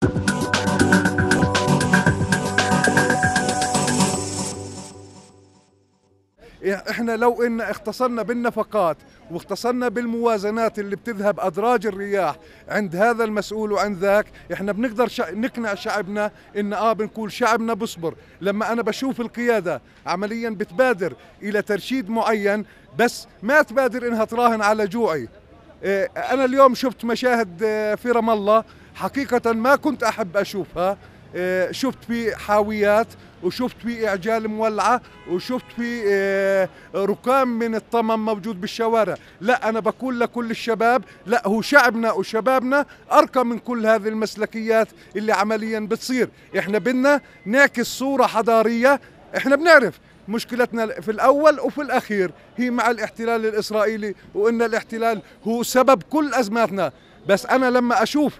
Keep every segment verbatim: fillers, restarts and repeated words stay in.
احنا لو ان اختصرنا بالنفقات واختصرنا بالموازنات اللي بتذهب ادراج الرياح عند هذا المسؤول وعند ذاك، احنا بنقدر شع... نقنع شعبنا ان اه بنقول شعبنا بصبر. لما انا بشوف القيادة عمليا بتبادر الى ترشيد معين بس ما تبادر انها تراهن على جوعي. اه انا اليوم شفت مشاهد اه في رام الله حقيقة ما كنت احب اشوفها. اه شفت في حاويات وشفت في اعجال مولعه وشفت في ركام من الطمم موجود بالشوارع. لا انا بقول لكل الشباب، لا هو شعبنا وشبابنا ارقى من كل هذه المسلكيات اللي عمليا بتصير. احنا بدنا نعكس صوره حضاريه. احنا بنعرف مشكلتنا في الاول وفي الاخير هي مع الاحتلال الاسرائيلي، وان الاحتلال هو سبب كل ازماتنا. بس انا لما اشوف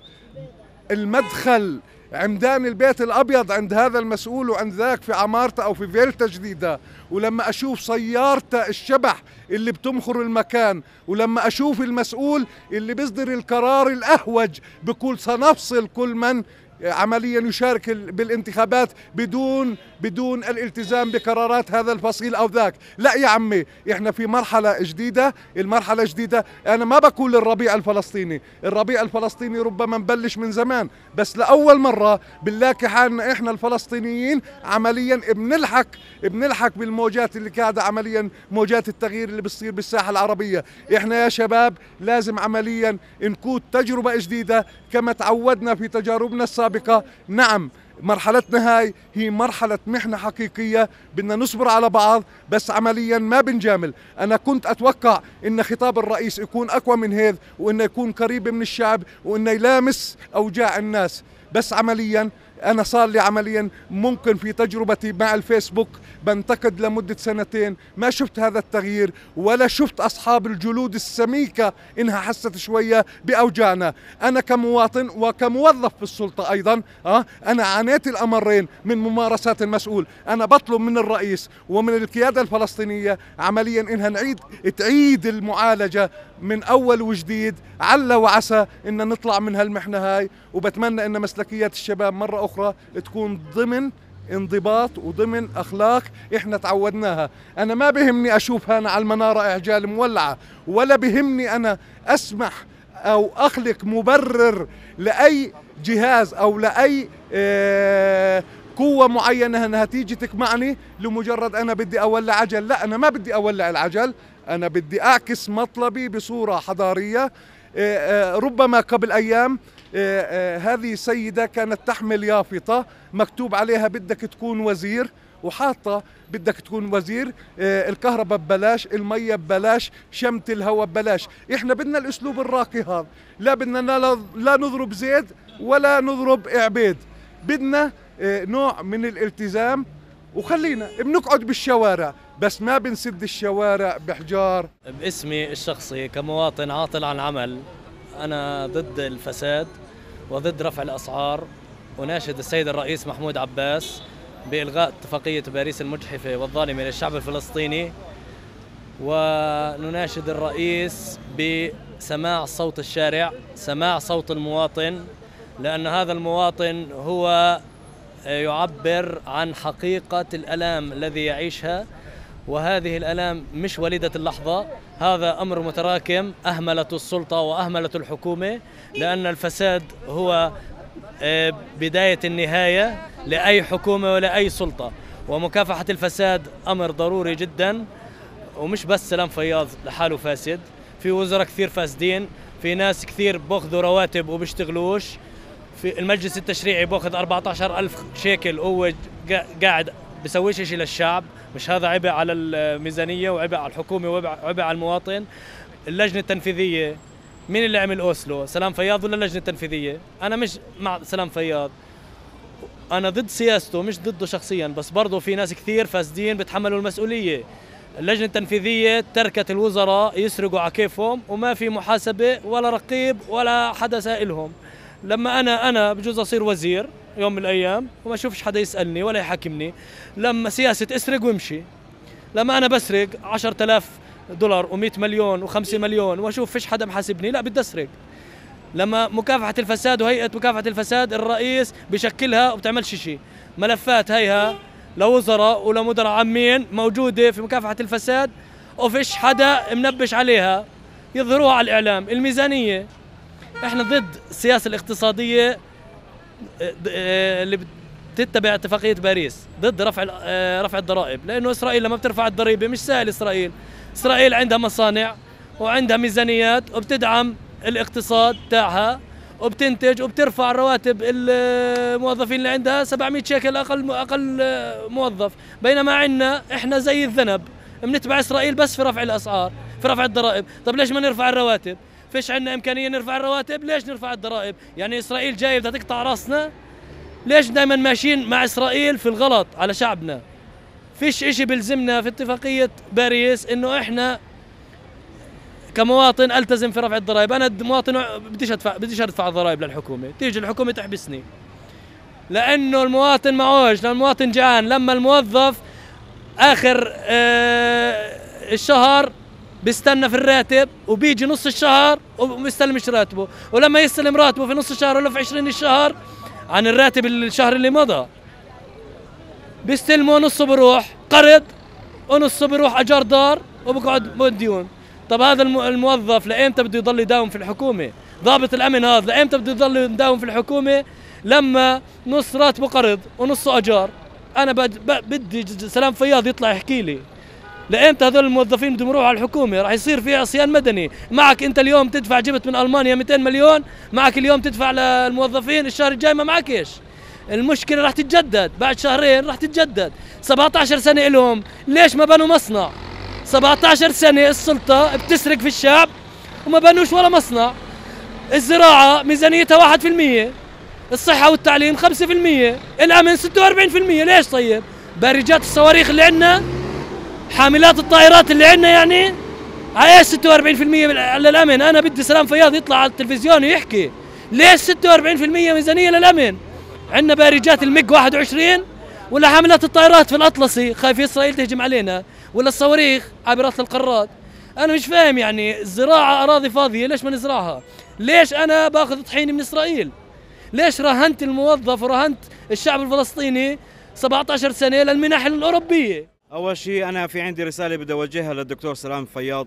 المدخل عمدان البيت الأبيض عند هذا المسؤول وعند ذاك في عمارته أو في فيلتا جديدة، ولما أشوف سيارته الشبح اللي بتمخر المكان، ولما أشوف المسؤول اللي بيصدر القرار الأهوج بقول سنفصل كل من عمليا يشارك بالانتخابات بدون بدون الالتزام بقرارات هذا الفصيل او ذاك. لا يا عمي، احنا في مرحله جديده. المرحله الجديده انا ما بقول الربيع الفلسطيني، الربيع الفلسطيني ربما مبلش من زمان، بس لاول مره بنلاقي حالنا احنا الفلسطينيين عمليا بنلحق بنلحق بالموجات اللي قاعده عمليا موجات التغيير اللي بتصير بالساحه العربيه. احنا يا شباب لازم عمليا نقود تجربه جديده كما تعودنا في تجاربنا السابقه. نعم مرحلتنا هاي هي مرحلة محنة حقيقية، بدنا نصبر على بعض بس عمليا ما بنجامل. أنا كنت أتوقع إن خطاب الرئيس يكون أقوى من هذا، وإنه يكون قريب من الشعب، وإنه يلامس أوجاع الناس. بس عمليا أنا صار لي عمليا ممكن في تجربتي مع الفيسبوك بنتقد لمدة سنتين ما شفت هذا التغيير، ولا شفت أصحاب الجلود السميكة إنها حست شوية بأوجاعنا. أنا كمواطن وكموظف في السلطة أيضا أه أنا عانيت الأمرين من ممارسات المسؤول. أنا بطلب من الرئيس ومن القيادة الفلسطينية عمليا إنها نعيد تعيد المعالجة من أول وجديد، عل وعسى إن نطلع من هالمحنة هاي. وبتمنى إن مسلكيات الشباب مرة أخرى تكون ضمن انضباط وضمن أخلاق إحنا تعودناها. أنا ما بهمني أشوف هنا على المنارة إعجال مولعة، ولا بهمني أنا أسمح أو أخلق مبرر لأي جهاز أو لأي آه قوة معينة أنها تيجي تقمعني لمجرد أنا بدي أولع عجل. لا أنا ما بدي أولع العجل، أنا بدي أعكس مطلبي بصورة حضارية. ربما قبل أيام هذه السيدة كانت تحمل يافطة مكتوب عليها بدك تكون وزير، وحاطة بدك تكون وزير، الكهرباء ببلاش، المية ببلاش، شمت الهواء ببلاش. احنا بدنا الاسلوب الراقي هذا، لا بدنا لا نضرب زيد ولا نضرب عبيد، بدنا نوع من الالتزام. وخلينا بنقعد بالشوارع بس ما بنسد الشوارع بحجار. باسمي الشخصي كمواطن عاطل عن عمل، أنا ضد الفساد وضد رفع الأسعار، وناشد السيد الرئيس محمود عباس بإلغاء اتفاقية باريس المجحفة والظالمة للشعب الفلسطيني، ونناشد الرئيس بسماع صوت الشارع، سماع صوت المواطن، لأن هذا المواطن هو يعبر عن حقيقة الألام الذي يعيشها، وهذه الألام مش وليدة اللحظة، هذا أمر متراكم أهملته السلطة وأهملته الحكومة، لأن الفساد هو بداية النهاية لأي حكومة ولأي سلطة، ومكافحة الفساد أمر ضروري جدا. ومش بس سلام فياض لحاله فاسد، في وزراء كثير فاسدين، في ناس كثير بأخذوا رواتب وبيشتغلوش، في المجلس التشريعي بأخذ أربعة عشر ألف شيكل وهو قاعد بسويش شيء للشعب. مش هذا عبء على الميزانية وعبء على الحكومة وعبء على المواطن؟ اللجنة التنفيذية مين اللي عمل أوسلو؟ سلام فياض ولا اللجنة التنفيذية؟ أنا مش مع سلام فياض، أنا ضد سياسته مش ضده شخصيا، بس برضه في ناس كثير فاسدين بتحملوا المسؤولية. اللجنة التنفيذية تركت الوزراء يسرقوا على كيفهم وما في محاسبة ولا رقيب ولا حدا سائلهم. لما أنا أنا بجوز أصير وزير يوم من الأيام وما أشوفش حدا يسألني ولا يحاكمني، لما سياسة اسرق وامشي. لما أنا بسرق عشرة آلاف دولار ومئة مليون وخمسة مليون وأشوف فيش حدا محاسبني، لا بدي أسرق. لما مكافحة الفساد وهيئة مكافحة الفساد الرئيس بشكلها وبتعملش شيء. ملفات هيها لوزراء ولمدراء عامين موجودة في مكافحة الفساد وفيش حدا منبش عليها، يظهروها على الإعلام. الميزانية احنا ضد السياسة الاقتصادية اللي بتتبع اتفاقية باريس، ضد رفع رفع الضرائب، لأنه إسرائيل لما بترفع الضريبة مش سهل. إسرائيل إسرائيل عندها مصانع وعندها ميزانيات وبتدعم الاقتصاد تاعها وبتنتج وبترفع رواتب الموظفين اللي عندها سبعمئة شيكل اقل اقل موظف، بينما عندنا احنا زي الذنب بنتبع اسرائيل بس في رفع الاسعار، في رفع الضرائب. طب ليش ما نرفع الرواتب؟ فيش عندنا امكانيه نرفع الرواتب، ليش نرفع الضرائب؟ يعني اسرائيل جايه بدها تقطع راسنا؟ ليش دائما ماشيين مع اسرائيل في الغلط على شعبنا؟ فيش اشي بيلزمنا في اتفاقيه باريس انه احنا كمواطن التزم في رفع الضرائب. انا مواطن بديش ادفع بديش ادفع ضرائب للحكومه، تيجي الحكومه تحبسني لانه المواطن معوج، لأن المواطن جعان. لما الموظف اخر آه الشهر بيستنى في الراتب وبيجي نص الشهر ومستلمش راتبه، ولما يستلم راتبه في نص الشهر ولا في عشرين الشهر عن الراتب الشهر اللي مضى بيستلمه نصه بروح قرض ونصه بروح اجار دار وبقعد مديون. طب هذا الموظف لأيمتى بده يضل يداوم في الحكومة؟ ضابط الأمن هذا لأيمتى بده يضل يداوم في الحكومة لما نص راتبه قرض ونصه أجار؟ أنا بدي سلام فياض يطلع يحكي لي لأيمتى هذول الموظفين بدهم يروحوا على الحكومة؟ راح يصير في عصيان مدني. معك أنت اليوم تدفع، جبت من ألمانيا مئتين مليون، معك اليوم تدفع للموظفين، الشهر الجاي ما معكش. المشكلة راح تتجدد بعد شهرين، راح تتجدد. سبعة عشر سنة لهم، ليش ما بنوا مصنع؟ سبعة عشر سنة السلطة بتسرق في الشعب وما بنوش ولا مصنع. الزراعة ميزانيتها واحد في المية، الصحة والتعليم خمسة في المية، الأمن ستة وأربعين في المية. ليش طيب؟ بارجات الصواريخ اللي عندنا، حاملات الطائرات اللي عندنا، يعني عايش ستة وأربعين في المية للأمن. أنا بدي سلام فياض يطلع على التلفزيون ويحكي ليش ستة وأربعين في المية ميزانية للأمن؟ عندنا بارجات الميج واحد وعشرين ولا حاملات الطائرات في الأطلسي خايف إسرائيل تهجم علينا، ولا الصواريخ عابرات القارات. أنا مش فاهم، يعني الزراعة أراضي فاضية ليش ما نزرعها؟ ليش أنا باخذ طحيني من إسرائيل؟ ليش راهنت الموظف وراهنت الشعب الفلسطيني سبعة عشر سنة للمنح الأوروبية؟ أول شيء أنا في عندي رسالة بدي أوجهها للدكتور سلام فياض.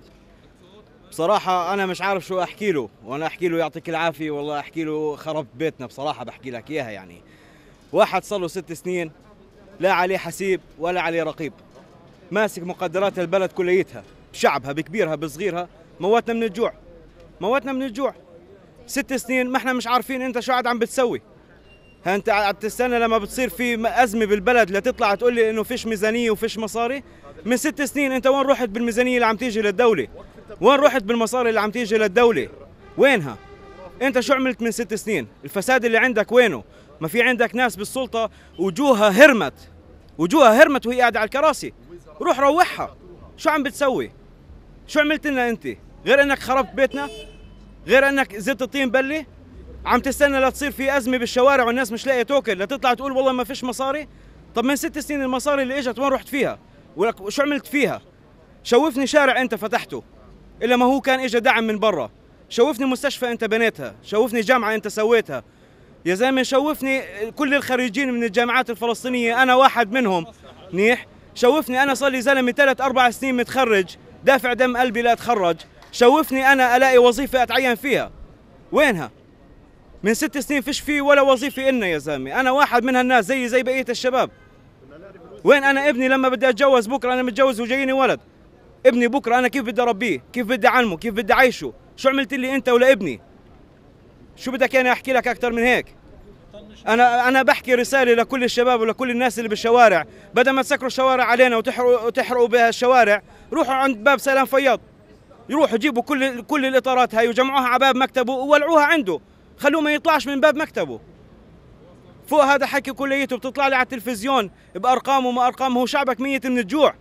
بصراحة أنا مش عارف شو أحكي له، وأنا أحكي له يعطيك العافية والله أحكي له خرب بيتنا. بصراحة بحكي لك إياها، يعني واحد صار له ست سنين لا عليه حسيب ولا عليه رقيب، ماسك مقدرات البلد كليتها، شعبها بكبيرها بصغيرها، موتنا من الجوع، موتنا من الجوع. ست سنين ما احنا مش عارفين انت شو قاعد عم بتسوي. ها انت عم تستنى لما بتصير في ازمه بالبلد لتطلع تقول لي انه فيش ميزانيه وفيش مصاري؟ من ست سنين انت وين رحت بالميزانيه اللي عم تيجي للدوله؟ وين رحت بالمصاري اللي عم تيجي للدوله؟ وينها؟ انت شو عملت من ست سنين؟ الفساد اللي عندك وينه؟ ما في عندك ناس بالسلطه وجوهها هرمت، وجوهها هرمت وهي قاعده على الكراسي. روح روحها. شو عم بتسوي؟ شو عملت لنا انت؟ غير انك خربت بيتنا؟ غير انك زدت الطين بلي؟ عم تستنى لتصير في ازمه بالشوارع والناس مش لاقيه توكل لتطلع تقول والله ما فيش مصاري؟ طب من ست سنين المصاري اللي اجت وين رحت فيها؟ ولك شو عملت فيها؟ شوفني شارع انت فتحته الا ما هو كان اجى دعم من برا، شوفني مستشفى انت بنيتها، شوفني جامعه انت سويتها. يا زلمه شوفني كل الخريجين من الجامعات الفلسطينيه، انا واحد منهم منيح. شوفني انا صار لي زلمه ثلاث اربع سنين متخرج دافع دم قلبي لا اتخرج. شوفني انا الاقي وظيفه اتعين فيها، وينها؟ من ست سنين فيش في ولا وظيفه إلنا يا زلمه. انا واحد من هالناس زي زي بقيه الشباب. وين انا ابني لما بدي اتجوز بكره؟ انا متجوز وجايني ولد، ابني بكره انا كيف بدي اربيه؟ كيف بدي اعلمه؟ كيف بدي اعيشه؟ شو عملت لي انت ولا ابني؟ شو بدك انا احكي لك اكثر من هيك؟ انا انا بحكي رساله لكل الشباب ولكل الناس اللي بالشوارع، بدل ما تسكروا الشوارع علينا وتحرقوا وتحرقوا بها الشوارع، روحوا عند باب سلام فياض، يروحوا جيبوا كل كل الاطارات هاي وجمعوها على باب مكتبه وولعوها عنده، خلوه ما يطلعش من باب مكتبه. فوق هذا حكي كليته بتطلع لي على التلفزيون بارقام وما ارقام. هو شعبك ميت من الجوع،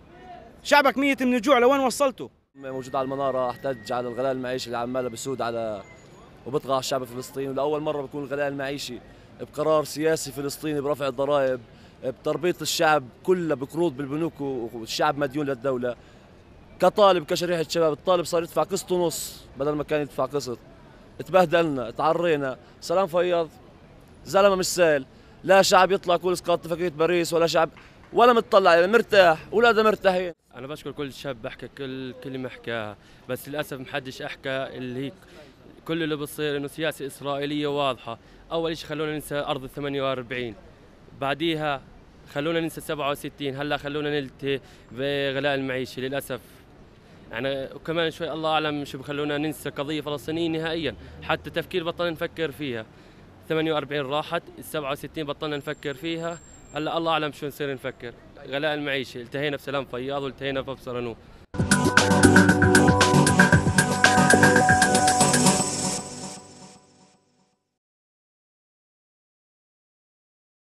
شعبك ميت من الجوع. لوين وصلته؟ موجود على المناره احتج على الغلاء المعيشي اللي عماله بسود على وبطغى على الشعب الفلسطيني، ولاول مره بكون الغلاء المعيشي بقرار سياسي فلسطيني برفع الضرائب، بتربيط الشعب كله بقروض بالبنوك والشعب مديون للدوله. كطالب كشريحه شباب، الطالب صار يدفع قسط ونص بدل ما كان يدفع قسط. تبهدلنا، تعرينا. سلام فياض زلمه مش سهل، لا شعب يطلع كل اسقاط اتفاقيه باريس ولا شعب ولا متطلع، مرتاح ولاده مرتاحين. انا بشكر كل شاب بحكي كل كلمه حكاها، بس للاسف محدش احكى اللي هي كل اللي بصير انه سياسه اسرائيليه واضحه. اول شيء خلونا ننسى ارض ال ثمانية وأربعين، بعديها خلونا ننسى سبعة وستين، هلا خلونا نلتهي بغلاء المعيشه للاسف. يعني وكمان شوي الله اعلم شو بخلونا ننسى قضيه فلسطينيه نهائيا، حتى تفكير بطلنا نفكر فيها. ثمانية وأربعين راحت، ال سبعة وستين بطلنا نفكر فيها، هلا الله اعلم شو نصير نفكر. غلاء المعيشه، التهينا بسلام فياض والتهينا بابصر نور.